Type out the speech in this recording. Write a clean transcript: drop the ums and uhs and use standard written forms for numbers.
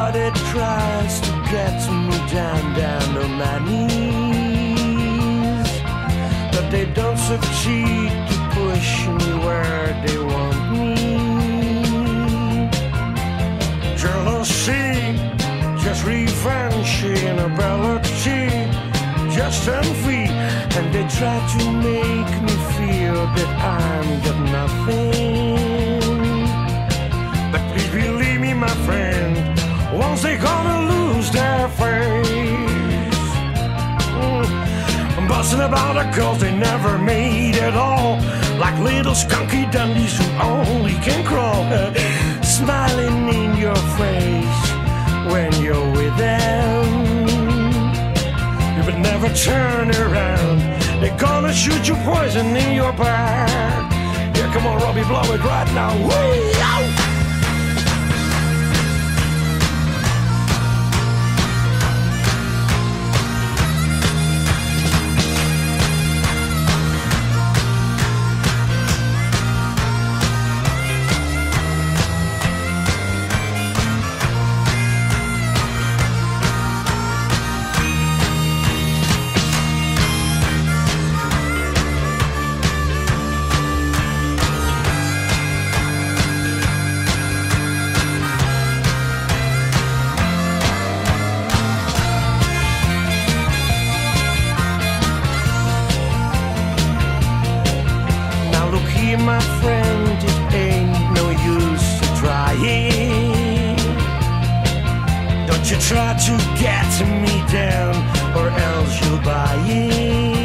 but it tries to get me down on my knees. But they don't succeed to push me where they want me. Jealousy, just revenge, inability, just envy, and they try to make me feel that I'm got nothing. But please believe me, my friend, once they gonna lose their face. I'm busting about the girls they never made at all, like little skunky dundies who only can crawl, smiling in your face when you're with them. You would never turn around, they're gonna shoot you poison in your back. Yeah, come on, Robbie, blow it right now. Whee! Ow! My friend, it ain't no use to trying. Don't you try to get me down, or else you'll buy it.